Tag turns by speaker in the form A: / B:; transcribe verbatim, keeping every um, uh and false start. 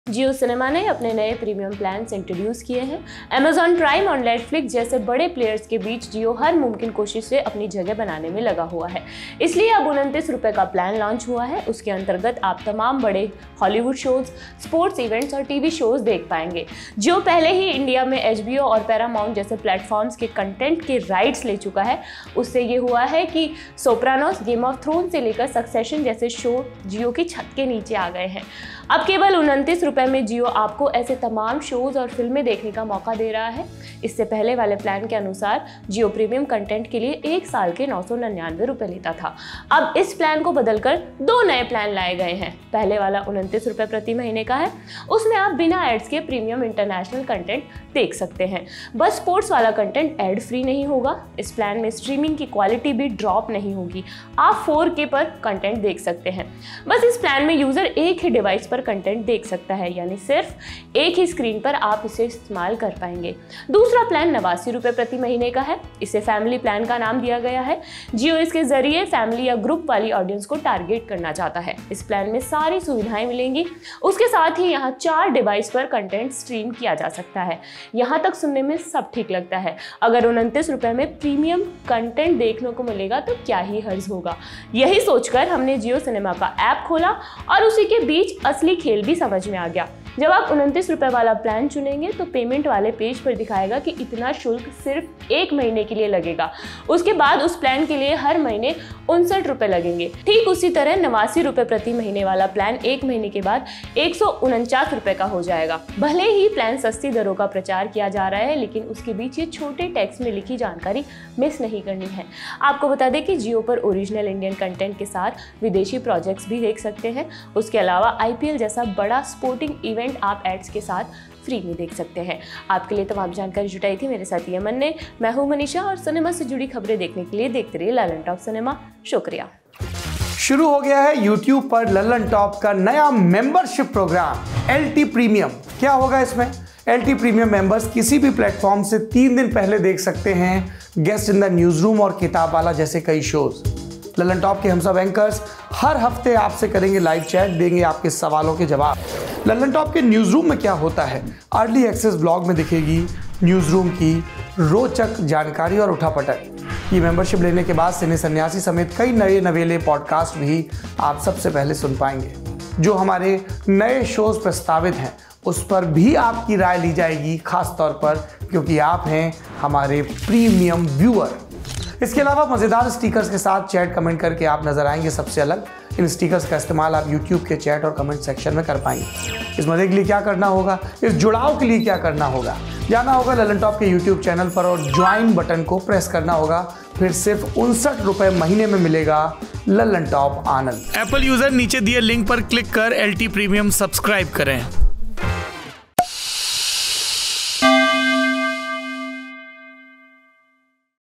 A: जियो cinema ने अपने नए प्रीमियम प्लान्स इंट्रोड्यूस किए हैं। अमेजॉन प्राइम और नेटफ्लिक्स जैसे बड़े प्लेयर्स के बीच जियो हर मुमकिन कोशिश से अपनी जगह बनाने में लगा हुआ है, इसलिए अब उनतीस रुपए का प्लान लॉन्च हुआ है। उसके अंतर्गत आप तमाम बड़े हॉलीवुड शोज, स्पोर्ट्स इवेंट्स और टीवी शोज देख पाएंगे। जियो पहले ही इंडिया में एचबीओ और पैरामाउंट जैसे प्लेटफॉर्म्स के कंटेंट के राइट्स ले चुका है। उससे ये हुआ है कि सोप्रानोस, गेम ऑफ थ्रोन से लेकर सक्सेशन जैसे शो जियो की छत के नीचे आ गए हैं। अब केवल उनतीस रुपए में जियो आपको ऐसे तमाम शोज और फिल्में देखने का मौका दे रहा है। इससे पहले वाले प्लान के अनुसार जियो प्रीमियम कंटेंट के लिए एक साल के नौ सौ निन्यानवे रुपए लेता था। अब इस प्लान को बदलकर दो नए प्लान लाए गए हैं। पहले वाला उनतीस रुपए प्रति महीने का है, उसमें आप बिना एड्स के प्रीमियम इंटरनेशनल कंटेंट देख सकते हैं। बस स्पोर्ट्स वाला कंटेंट एड फ्री नहीं होगा। इस प्लान में स्ट्रीमिंग की क्वालिटी भी ड्रॉप नहीं होगी, आप फोर के पर कंटेंट देख सकते हैं। बस इस प्लान में यूजर एक ही डिवाइस पर कंटेंट देख सकता है, यानी सिर्फ एक ही स्क्रीन पर आप इसे इस्तेमाल कर पाएंगे। दूसरा प्लान नवासी रुपए प्रति महीने का है। इसे फैमिली प्लान का नाम दिया गया है। जियो इसके जरिए फैमिली या ग्रुप वाली ऑडियंस को टारगेट करना चाहता है। इस प्लान में सारी सुविधाएं मिलेंगी। उसके साथ ही यहाँ चार डिवाइस पर कंटेंट स्ट्रीम किया जा सकता है। यहाँ तक सुनने में सब ठीक लगता है। अगर उनतीस रुपए में प्रीमियम कंटेंट देखने को मिलेगा तो क्या ही हर्ज होगा। यही सोचकर हमने जियो सिनेमा का ऐप खोला और उसी के बीच असली खेल भी समझ में आ गया। जब आप उनतीस रुपए वाला प्लान चुनेंगे तो पेमेंट वाले पेज पर दिखाएगा कि इतना शुल्क सिर्फ एक महीने के लिए लगेगा। उसके बाद उस प्लान के लिए हर महीने उनसठ रुपए लगेंगे। ठीक उसी तरह नवासी रुपए प्रति महीने वाला प्लान एक महीने के बाद एक सौ उनचास रुपए का हो जाएगा। भले ही प्लान सस्ती दरों का प्रचार किया जा रहा है, लेकिन उसके बीच ये छोटे टेक्स्ट में लिखी जानकारी मिस नहीं करनी है। आपको बता दें कि जियो पर ओरिजिनल इंडियन कंटेंट के साथ विदेशी प्रोजेक्ट्स भी देख सकते हैं। उसके अलावा आईपीएल जैसा बड़ा स्पोर्टिंग इवेंट आप एड्स के साथ फ्री में देख सकते हैं। आपके लिए तमाम जानकारी जुटाई थी मेरे साथी अमन ने। मैं हूं मनीषा और सिनेमा से जुड़ी खबरें देखने के लिए देखते रहिए लल्लन टॉप सिनेमा। शुक्रिया।
B: शुरू हो गया है यूट्यूब पर लल्लन टॉप का नया membership program L T premium. क्या होगा इसमें? एल टी प्रीमियम मेंबर्स किसी भी प्लेटफॉर्म से तीन दिन पहले देख सकते हैं guest in the news room और किताब वाला जैसे कई शोज। लल्लन टॉप के हम सब एंकर्स हर हफ्ते आपसे करेंगे लाइव चैट, देंगे आपके सवालों के जवाब। लल्लन टॉप के न्यूज रूम में क्या होता है, अर्ली एक्सेस ब्लॉग में दिखेगी न्यूज रूम की रोचक जानकारी और उठापटक। ये मेंबरशिप लेने के बाद सिने सन्यासी समेत कई नए नवेले पॉडकास्ट भी आप सबसे पहले सुन पाएंगे। जो हमारे नए शोज प्रस्तावित हैं उस पर भी आपकी राय ली जाएगी, खास तौर पर क्योंकि आप हैं हमारे प्रीमियम व्यूअर। इसके अलावा मज़ेदार स्टिकर्स के साथ चैट कमेंट करके आप नजर आएंगे सबसे अलग। इन स्टिकर्स का इस्तेमाल आप यूट्यूब के चैट और कमेंट सेक्शन में कर पाएंगे। इस मजे के लिए क्या करना होगा, इस जुड़ाव के लिए क्या करना होगा, जाना होगा लल्लन टॉप के यूट्यूब चैनल पर और ज्वाइन बटन को प्रेस करना होगा। फिर सिर्फ उनसठ रुपए महीने में मिलेगा लल्लन टॉप आनंद।
C: एप्पल यूजर नीचे दिए लिंक पर क्लिक कर एल टी प्रीमियम सब्सक्राइब करें।